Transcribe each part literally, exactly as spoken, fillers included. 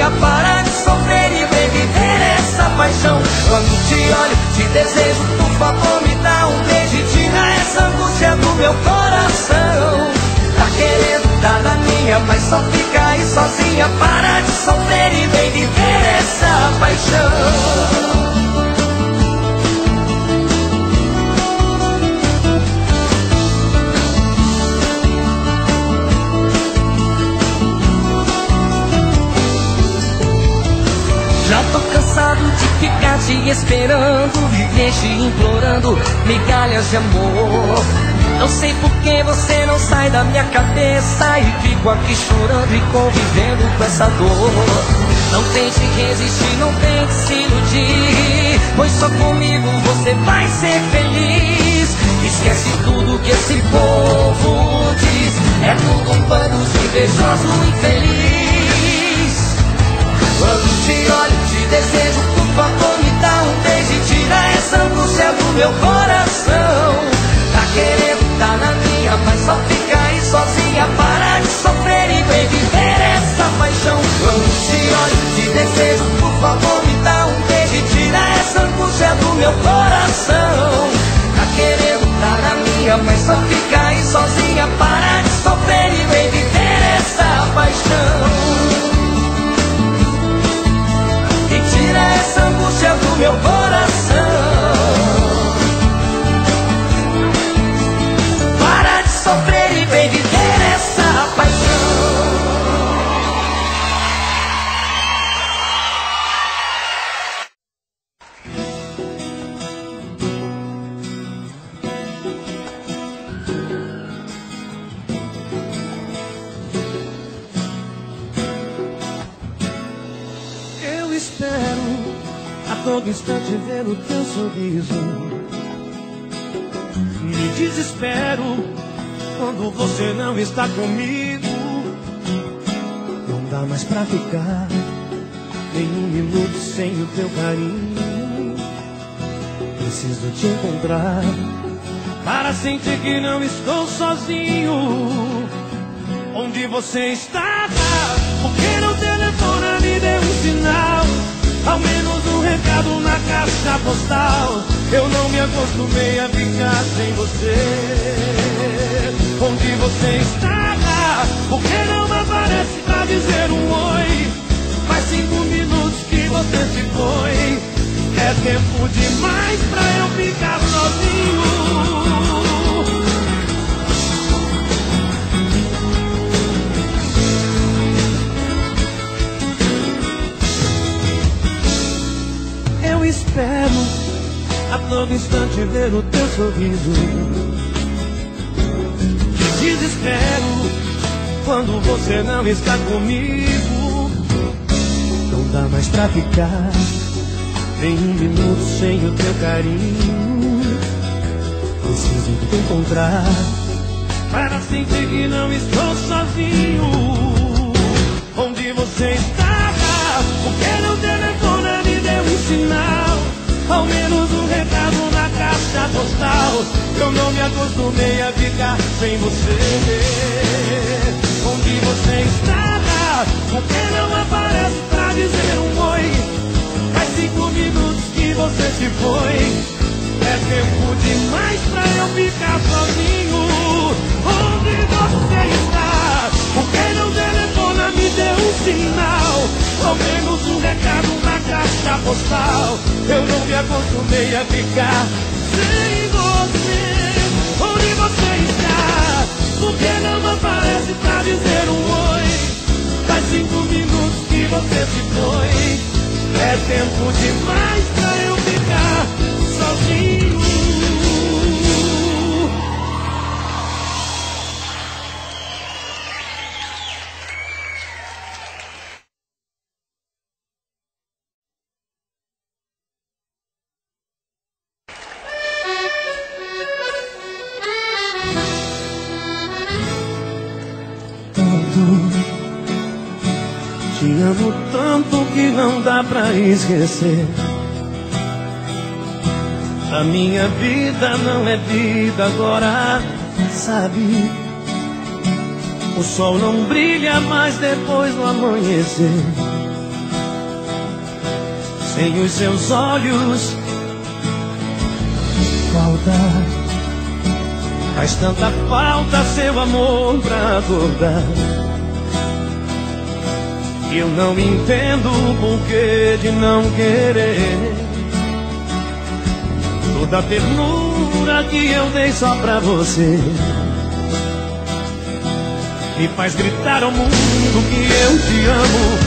sozinha, para de sofrer e vem viver essa paixão. Quando te olho, te desejo, por favor me dá um beijo e tira essa angústia do meu coração. Tá querendo dar na minha, mas só fica aí sozinha, para de sofrer e vem viver essa paixão. Já tô cansado de ficar te esperando, viver te implorando migalhas de amor. Não sei por que você não sai da minha cabeça e fico aqui chorando e convivendo com essa dor. Não tente resistir, não tente se iludir, pois só comigo você vai ser feliz. Esquece tudo que esse povo diz, é tudo um bando de invejoso infeliz. Quando te olho, te desejo, por favor me dá um beijo e tira essa angústia do meu coração. Tá querendo tá na minha, mas só fica aí sozinha, para de sofrer e vem viver essa paixão. Quando te olho, te desejo, por favor me dá um beijo e tira essa angústia do meu coração. Tá querendo tá na minha, mas só fica aí sozinha, para de sofrer e vem viver essa paixão. Tira essa angústia do meu coração, para de sofrer e vem viver essa paixão. Todo instante ver o teu sorriso. Me desespero quando você não está comigo. Não dá mais pra ficar nem um minuto sem o teu carinho. Preciso te encontrar para sentir que não estou sozinho. Onde você está? Por que não telefona, me dê um sinal? Ao menos um recado na caixa postal. Eu não me acostumei a ficar sem você. Onde você está? Por que não aparece pra dizer um oi? Faz cinco minutos que você se foi. É tempo demais pra eu ficar sozinho. Eu espero a todo instante ver o teu sorriso. Desespero quando você não está comigo. Não dá mais pra ficar nem um minuto sem o teu carinho. Preciso te encontrar para sentir que não estou sozinho. Onde você está? Por que não telefona, me dê um sinal? Ao menos um recado na caixa postal. Eu não me acostumei a ficar sem você. Onde você está? Por que não aparece pra dizer um oi? Faz cinco minutos que você se foi. É tempo demais pra eu ficar sozinho. Onde você está? Por que não telefona, me dê um sinal? Ao menos um recado na caixa postal. Eu não me acostumei a ficar sem você. Onde você está? Por que não aparece pra dizer um oi? Faz cinco minutos que você se foi. É tempo demais pra eu ficar sozinho. Te amo tanto que não dá pra esquecer. A minha vida não é vida agora, sabe? O sol não brilha mais depois do amanhecer. sem os seus olhos. Falta, faz tanta falta seu amor pra acordar. Eu não entendo o porquê de não querer toda a ternura que eu dei só pra você. Me faz gritar ao mundo que eu te amo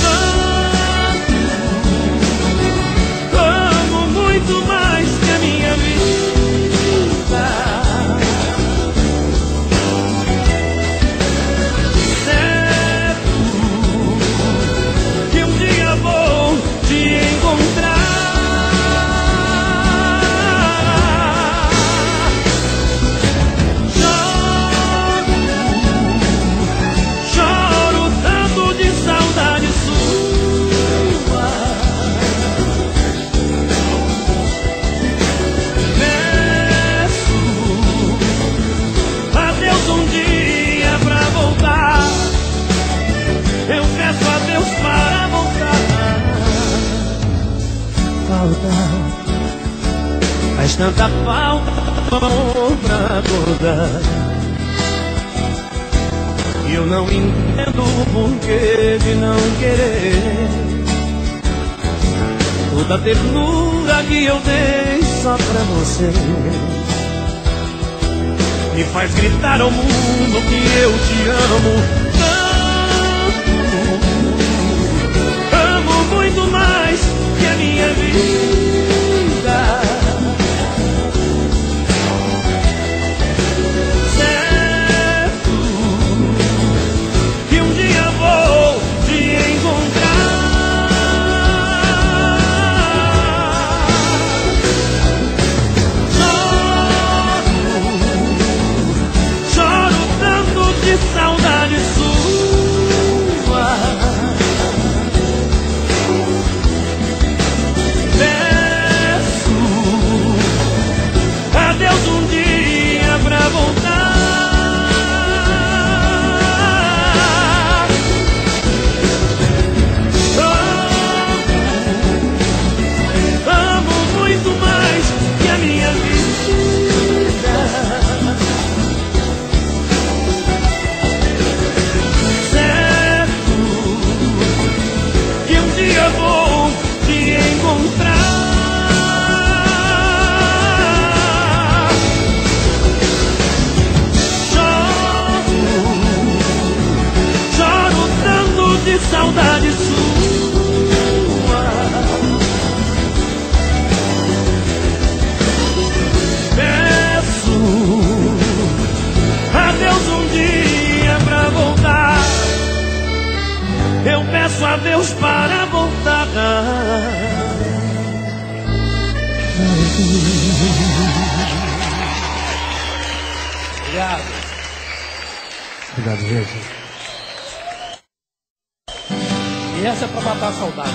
tanto, amo muito mais que a minha vida. Certo que um dia vou te encontrar. Faz tanta falta pra acordar. E eu não entendo o porquê de não querer toda a ternura que eu dei só pra você. Me faz gritar ao mundo que eu te amo tanto, amo muito mais que a minha vida. Saudade sua, peço a Deus um dia pra voltar. Eu peço a Deus para voltar. Obrigado. Obrigado, gente. E essa é pra matar a saudade.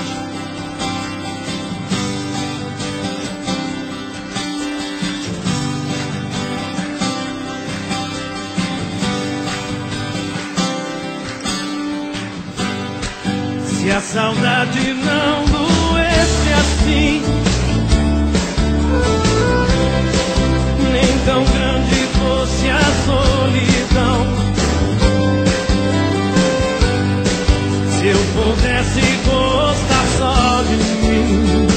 Se a saudade não doesse assim, nem tão grande fosse a solidão, se eu pudesse gostar só de mim,